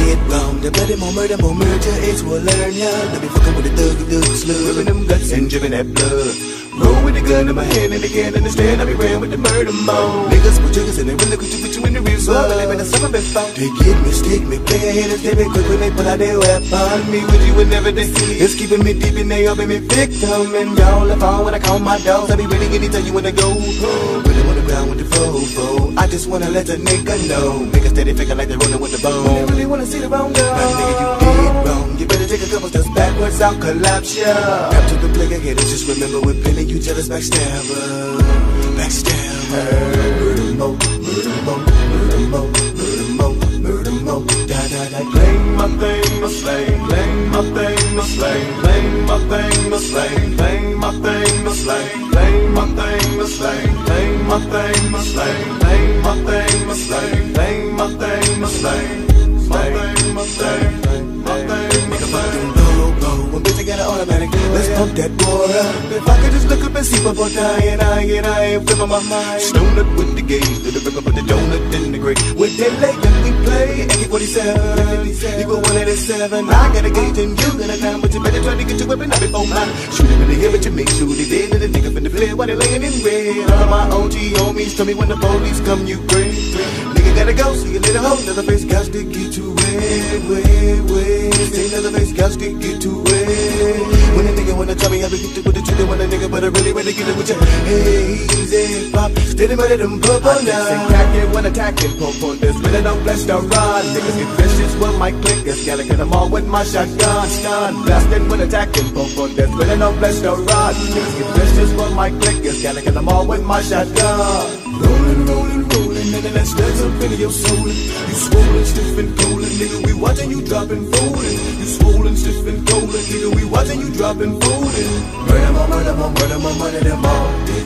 get wrong. The bloody more murder is will learn ya. Don't be fucking with the thug slug. Ripping them guts and dripping that blood. Roll with the gun in my hand and they can't understand. I be ran with the murder mode. Niggas put triggers and they really put you in the real world. They been a summer been found. They get me, stick me, play haters, they be quick when they pull out their weapon. Me with you whenever they see. It's keeping me deep and they up in me victim. And y'all if I when I call my dogs, I be ready to tell you when to go. Put them on the ground with the fofo. I just wanna let the nigga know. Niggas steady faking like they rolling with the bone. They really wanna see the wrong girl. My nigga, you did wrong. You better take a couple steps backwards, I'll collapse ya. Rap to the player haters, just remember we're pinning you jealous backstabber. Backstabber. Murder mo, murder mo, murder mo, murder mo, murder mo. Da da da. Claim my thing, my slave. Claim my thing, my slave. Claim my thing, my slave. Claim my thing, my slave. Claim my thing, my slave. Claim my thing, my slave. Claim my thing, my slave. Claim my thing, my slave. My thing, my slave. My thing, my slave. One bitch I got an automatic. Let's pump that boy up. If I could just look up and see people dying, I ain't feeling my mind. Stone up with the gauge, to the river, put the donut in the grave. With that late, then we play AK-47. You go 187. I got a gauge and you got a time, but you better try to get your weapon up before mine. Shoot him in the head, but you make sure they dead. And the nigga finna flare while they laying in red. All of my OG homies tell me when the police come, you pray. Nigga gotta go, see you later, home. Another face got to get too red, red. Say another face got to get too red. When a nigga wanna tell me how to get to with the truth, they want a nigga, but I really wanna get it with your hazy pop. Steady ready them purple now. I just attacking when attacking, popo this. Really don't bless the rod. Niggas get vicious with my clickers. Gotta get them all with my shotgun. Stun blasting when attacking, popo this. Really don't bless the rod. Niggas get vicious with my clickers. Gotta get them all with my shotgun. Rolling, rolling, rolling, and then that studs up into your soul. You swollen, stiff and cold, nigga, we watching you dropping, folding. You swollen, stiff and cold, nigga, we watching you dropping, folding. Murder more, murder more, murder more, murder them all,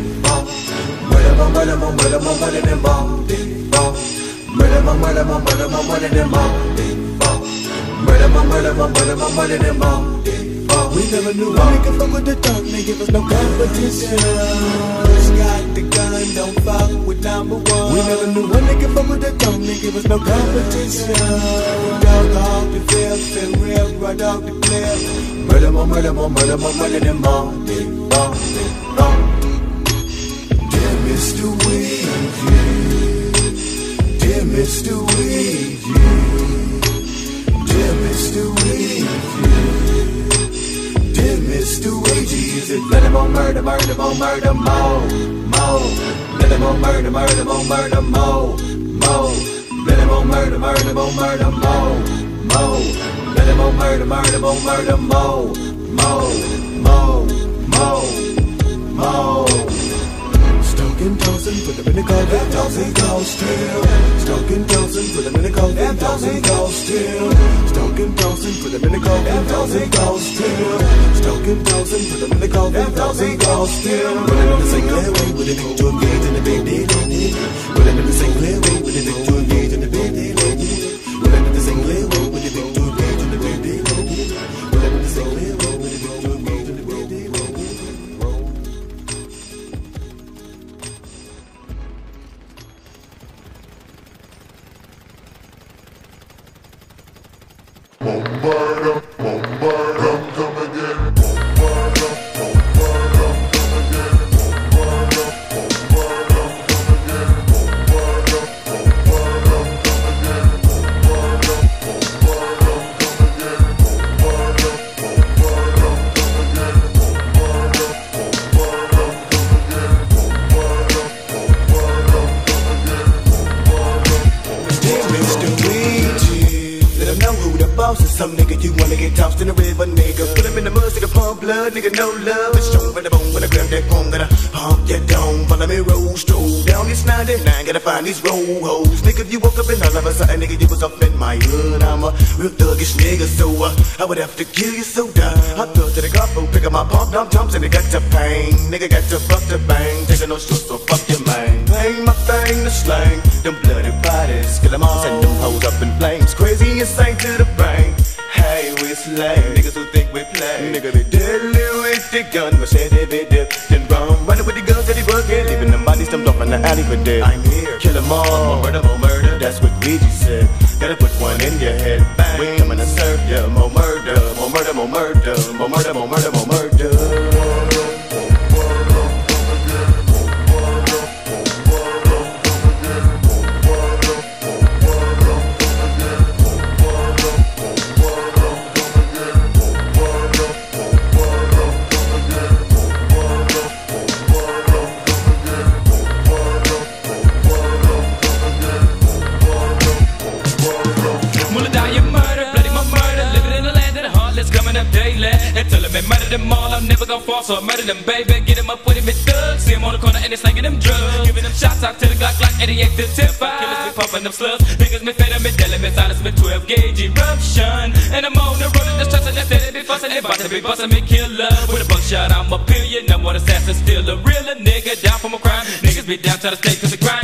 murder more, murder more, murder more, murder them all, murder more, murder more, murder more, murder them all, murder more, murder more, murder more, murder them all. We never knew how we could fuck with the dog, they give us no competition. Just got the gun, don't fuck with number one. We never knew when they could fuck with the dog, they give us no competition. Dog off the fifth and rip right off the cliff. Murder more, murder more, murder more, murder them all. Dear Mr. Ouija, dear Mr. Ouija, dear Mr. Ouija. Mr. Ouija, it let him on murder, murder, more, murder, more. Let him on murder, murder, more, murder, more. Let him on murder, murder, more, murder, more. Let him on murder, murder, more, murder, more. Stalking Dawson, put them in the coffin, Dawson goes still. Stalking Dawson, put them in the coffin, Dawson goes still. Stalking Dawson, put them in the coffin, Dawson goes still. Stalking Dawson, put them in the coffin, Dawson goes still. Put them in the St. Clair way with a big to engage in the big day. Put them in the St. Clair way with a big to engage in the big day. Put them in the St. Clair way with a big to engage in the big day. Put them in the St. Clair way with a big to engage in the big day. Come again. Some nigga you wanna get tossed in the river, nigga. Put him in the mud, see the pump blood, nigga, no love. It's strong by the bone when I grab that phone, gotta pump your dome. Follow me, roll, stroll down this 99, gotta find these roll holes. Nigga, you woke up and all of a sudden, nigga, you was up in my hood. I'm a real thuggish nigga, so I would have to kill you so die. I thug to the couple, pick up my pump, dump jumps, and it got to pain. Nigga got to fuck the bang, taking no shorts, so fuck your man. Bang my thing to slang, them bloody bodies, kill them all, send them hoes up in flames. Crazy insane to the brain. Hey, we slay niggas who think we play. Nigga be deadly with the gun, machete be dip, then run, running with the guns that he working, leaving them bodies dumped off in the alley for dead. I'm here, kill them all, more murder, that's what Ouija said. Gotta put one in your head, bang. them all, I'm never gonna fall, so I murder them, baby. Get him up with him, it's thugs. See him on the corner and they slanging them drugs. Giving them shots out to the Glock 88 to tip 5. Killers be pumping them slugs. Niggas me fed them, dealing me silence, me 12 gauge eruption. And I'm on the road and just trusting that they be fussing. They about to be busting me killer. With a buckshot, I'm a pillion. Number one assassin, still a real nigga. Down for my crime. Niggas be down, try to stay to the grind.